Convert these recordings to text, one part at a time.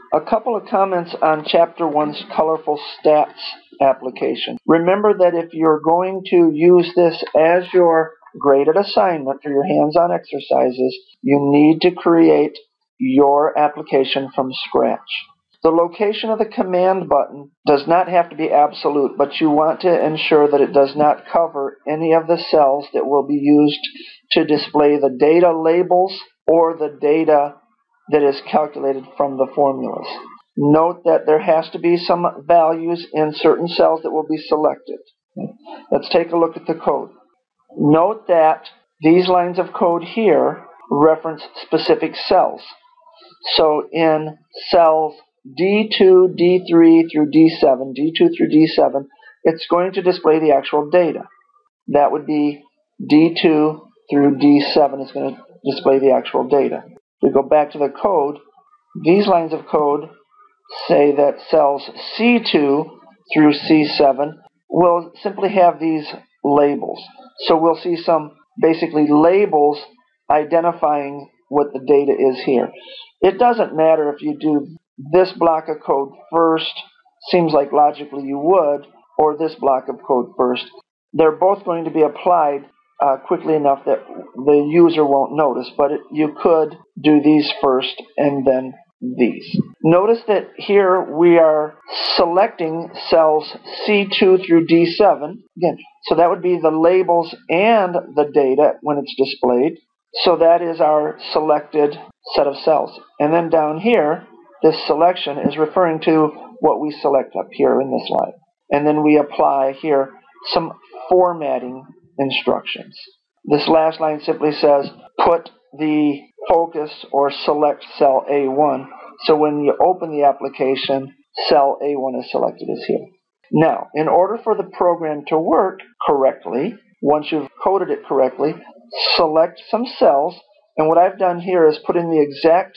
A couple of comments on Chapter 1's Colorful Stats application. Remember that if you're going to use this as your graded assignment for your hands-on exercises, you need to create your application from scratch. The location of the command button does not have to be absolute, but you want to ensure that it does not cover any of the cells that will be used to display the data labels or the data that is calculated from the formulas. Note that there has to be some values in certain cells that will be selected. Let's take a look at the code. Note that these lines of code here reference specific cells. So in cells D2, D3 through D7, D2 through D7, it's going to display the actual data. That would be D2 through D7 is going to display the actual data. We go back to the code. These lines of code say that cells C2 through C7 will simply have these labels. So we'll see some basically labels identifying what the data is here. It doesn't matter if you do this block of code first, seems like logically you would, or this block of code first. They're both going to be applied quickly enough that the user won't notice, but you could do these first and then these. Notice that here we are selecting cells C2 through D7. Again, so that would be the labels and the data when it's displayed. So that is our selected set of cells. And then down here, this selection is referring to what we select up here in this line. And then we apply here some formatting instructions. This last line simply says put the focus or select cell A1. So when you open the application, cell A1 is selected as here. Now, in order for the program to work correctly, once you've coded it correctly, select some cells. And what I've done here is put in the exact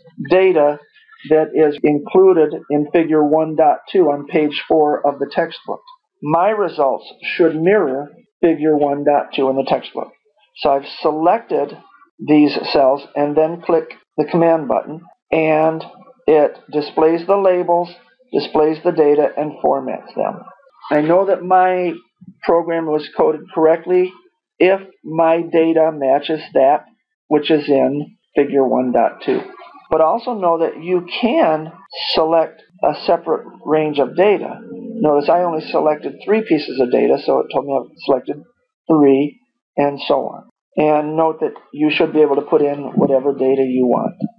data that is included in figure 1.2 on page 4 of the textbook. My results should mirror figure 1.2 in the textbook. So I've selected these cells and then click the command button, and it displays the labels, displays the data, and formats them. I know that my program was coded correctly if my data matches that which is in figure 1.2. But also know that you can select a separate range of data. Notice I only selected 3 pieces of data, so it told me I've selected 3, and so on. And note that you should be able to put in whatever data you want.